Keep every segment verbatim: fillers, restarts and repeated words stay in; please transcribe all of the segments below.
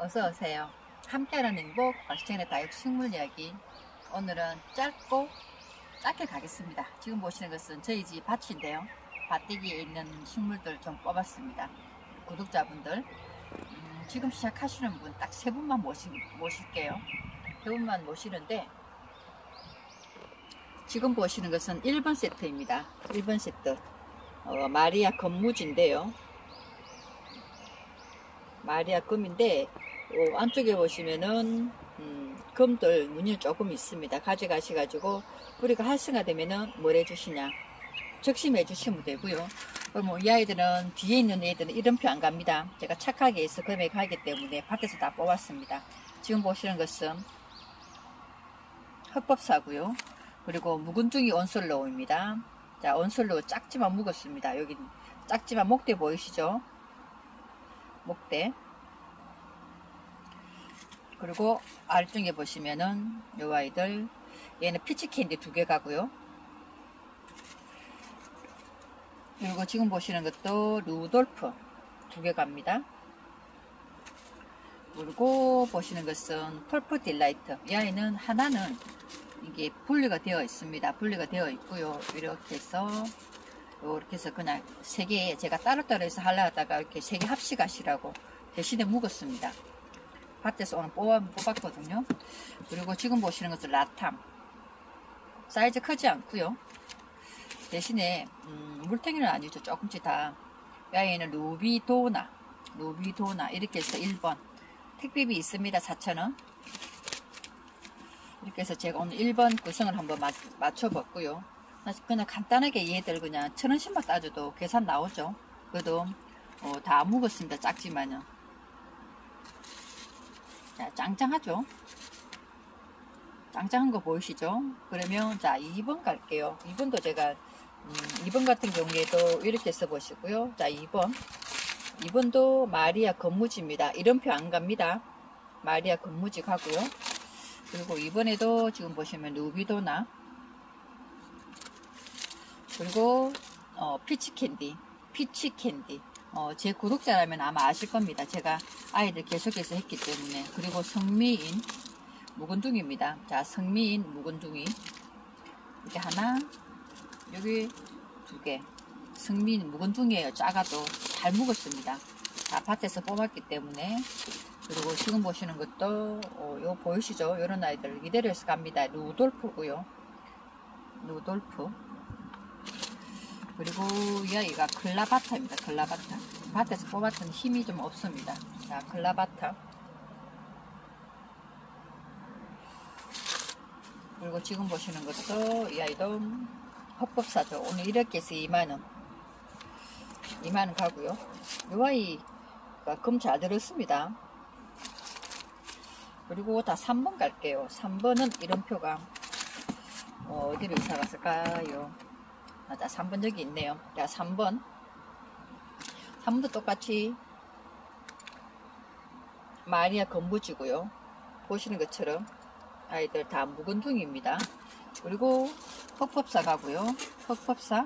어서오세요. 함께하는 행복 박시청의 다육식물 이야기. 오늘은 짧고 짧게 가겠습니다. 지금 보시는 것은 저희 집 밭인데요. 밭대기에 있는 식물들 좀 뽑았습니다. 구독자분들 음, 지금 시작하시는 분 딱 세 분만 모시, 모실게요. 세 분만 모시는데 지금 보시는 것은 일 번 세트입니다. 일 번 세트 어, 마리아 금무지인데요. 마리아 금인데 어, 안쪽에 보시면은 음, 금들 무늬 조금 있습니다. 가져가셔가지고 뿌리가 활성화되면은 뭘 해주시냐 적심해 주시면 되고요. 그럼 이 아이들은 뒤에 있는 애들은 이름표 안 갑니다. 제가 착하게 해서 금액하기 때문에 밭에서 다 뽑았습니다. 지금 보시는 것은 흑법사고요. 그리고 묵은둥이 온솔로우입니다. 자, 온솔로우 작지만 묵었습니다. 여기 작지만 목대 보이시죠? 목대. 그리고 아래쪽에 보시면은 요 아이들 얘는 피치캔디 두 개 가고요. 그리고 지금 보시는 것도 루돌프 두 개 갑니다. 그리고 보시는 것은 펄프 딜라이트. 이 아이는 하나는 이게 분리가 되어 있습니다. 분리가 되어 있고요. 이렇게 해서 이렇게 해서 그냥 세 개 제가 따로따로 해서 하려 하다가 이렇게 세 개 합식하시라고 대신에 묵었습니다. 밭에서 오늘 뽑아, 뽑았거든요. 그리고 지금 보시는 것은 라탐. 사이즈 크지 않고요. 대신에 음, 물탱이는 아니죠. 조금씩 다. 이 아이는 루비도나 루비도나 이렇게 해서 일 번 택배비 있습니다. 사천 원. 이렇게 해서 제가 오늘 일 번 구성을 한번 맞, 맞춰봤고요. 그냥 간단하게 얘들 그냥 천 원씩만 따져도 계산 나오죠. 그래도 어, 다 묵었습니다. 작지만은. 자, 짱짱하죠? 짱짱한 거 보이시죠? 그러면 자 이 번 갈게요. 이 번도 제가 음, 이 번 같은 경우에도 이렇게 써보시고요. 자 이 번 이 번도 마리아 금무지입니다. 이름표 안 갑니다. 마리아 금무지 가고요. 그리고 이번에도 지금 보시면 루비도나 그리고 어, 피치캔디 피치캔디 어, 제 구독자라면 아마 아실 겁니다. 제가 아이들 계속해서 했기 때문에. 그리고 성미인 묵은둥이입니다. 자, 성미인 묵은둥이 이렇게 하나, 여기 두 개. 성미인 묵은둥이에요. 작아도 잘 묵었습니다. 다 밭에서 뽑았기 때문에. 그리고 지금 보시는 것도 어, 요 보이시죠? 이런 아이들 이대로 해서 갑니다. 루돌프고요. 루돌프. 그리고 이 아이가 클라바타입니다. 클라바타. 밭에서 뽑았던 힘이 좀 없습니다. 자, 클라바타. 그리고 지금 보시는 것도 이 아이도 헛법사죠. 오늘 이렇게 해서 이만 원. 이만 원 가고요. 이 아이가 금 잘 들었습니다. 그리고 다 삼 번 갈게요. 삼 번은 이름표가 어, 어디로 이사 갔을까요? 자, 삼 번 여기 있네요. 자, 삼 번. 삼 번도 똑같이 마리아 금무지고요. 보시는 것처럼 아이들 다 묵은둥이입니다. 그리고 흑법사 가고요. 흑법사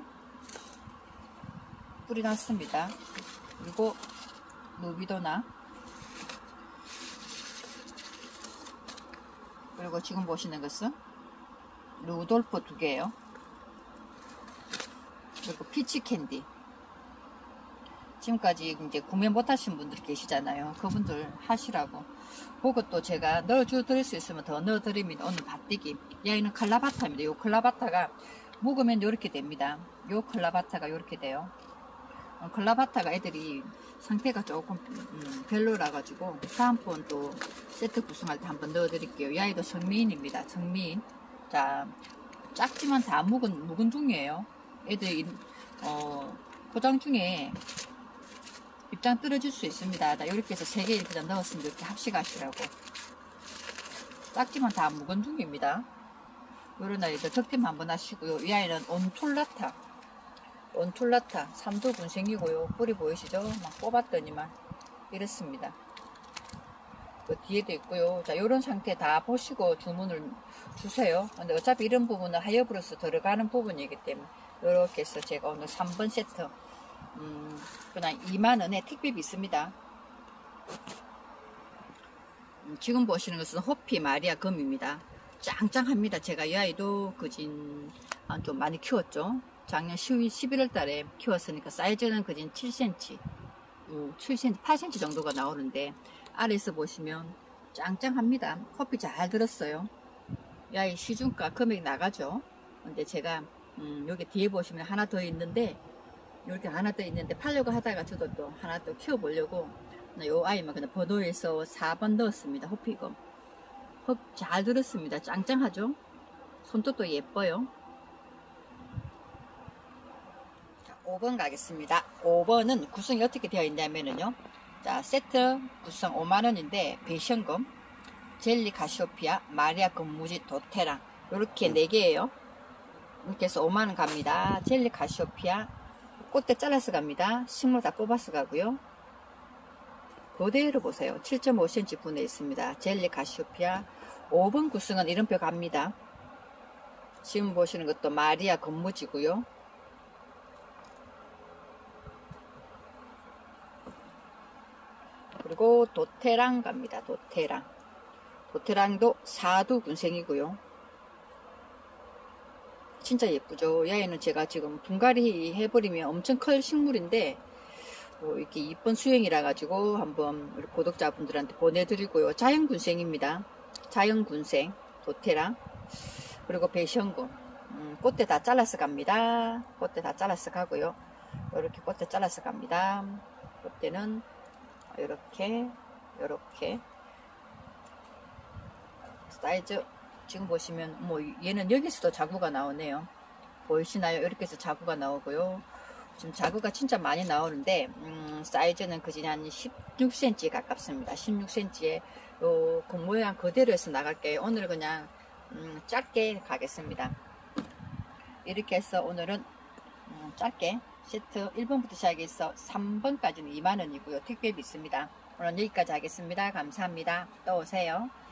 뿌리 났습니다. 그리고 루비도나 그리고 지금 보시는 것은 루돌프 두 개예요. 그리고 피치캔디. 지금까지 이제 구매 못하신 분들 계시잖아요. 그분들 하시라고. 그것도 제가 넣어줘 드릴 수 있으면 더 넣어드립니다. 오늘 밭대기. 이 아이는 클라바타입니다. 요 클라바타가 묵으면 이렇게 됩니다. 요 클라바타가 이렇게 돼요. 어, 클라바타가 애들이 상태가 조금 음, 별로라 가지고 다음번 또 세트 구성할 때 한번 넣어드릴게요. 이 아이도 성미인입니다. 성미인. 자, 작지만 다 묵은 묵은둥이에요. 애들 어, 포장 중에 입장 떨어질 수 있습니다. 자, 이렇게 해서 세 개 이렇게 넣었으면 이렇게 합식하시라고. 작지만 다 묵은둥이입니다. 요런 아이들 득템 한번 하시고요. 이 아이는 온툴라타. 온툴라타. 삼두 분생이고요. 뿌리 보이시죠? 막 뽑았더니만 이렇습니다. 그 뒤에도 있고요. 자, 요런 상태 다 보시고 주문을 주세요. 근데 어차피 이런 부분은 하이어브로스 들어가는 부분이기 때문에 이렇게 해서 제가 오늘 삼 번 세트 음, 그냥 이만 원에 택배비 있습니다. 음, 지금 보시는 것은 호피 마리아 금입니다. 짱짱합니다. 제가 이 아이도 그진 아, 좀 많이 키웠죠. 작년 십일월 달에 키웠으니까 사이즈는 그진 칠 센티미터, 칠 센티미터, 팔 센티미터 정도가 나오는데 아래에서 보시면 짱짱합니다. 호피 잘 들었어요. 이 아이 시중가 금액 나가죠. 근데 제가 음, 여기 뒤에 보시면 하나 더 있는데 이렇게 하나 더 있는데 팔려고 하다가 저도 또 하나 더 키워보려고 이 아이만 그냥 버도에서 사 번 넣었습니다. 호피금. 흡 잘 들었습니다. 짱짱하죠? 손톱도 예뻐요. 자, 오 번 가겠습니다. 오 번은 구성이 어떻게 되어 있냐면요. 자, 세트 구성 오만 원인데 베이션금, 젤리 가시오피아, 마리아 금무지, 도테랑 이렇게 네 개예요. 이렇게 해서 오만 원 갑니다. 젤리 가시오피아 꽃대 잘라서 갑니다. 식물 다 뽑아서 가고요. 그대로 보세요. 칠 점 오 센티미터 분해 있습니다. 젤리 가시오피아 오 번 구성은 이름표 갑니다. 지금 보시는 것도 마리아 금무지고요. 그리고 도테랑 갑니다. 도테랑 도테랑도 사두 군생이고요. 진짜 예쁘죠. 얘는 제가 지금 분갈이 해버리면 엄청 클 식물인데 뭐 이렇게 이쁜 수영이라 가지고 한번 우리 구독자분들한테 보내드리고요. 자연군생입니다. 자연군생 도테랑 그리고 배션군 음, 꽃대 다 잘라서 갑니다. 꽃대 다 잘라서 가고요. 이렇게 꽃대 잘라서 갑니다. 꽃대는 이렇게 이렇게 사이즈 지금 보시면 뭐 얘는 여기서도 자구가 나오네요. 보이시나요? 이렇게 해서 자구가 나오고요. 지금 자구가 진짜 많이 나오는데 음, 사이즈는 그지 한 십육 센티미터 가깝습니다. 십육 센티미터에 요 그 모양 그대로 해서 나갈게요. 오늘 그냥 음, 짧게 가겠습니다. 이렇게 해서 오늘은 음, 짧게 세트 일 번부터 시작해서 삼 번까지는 이만 원이고요. 택배비 있습니다. 오늘 여기까지 하겠습니다. 감사합니다. 또 오세요.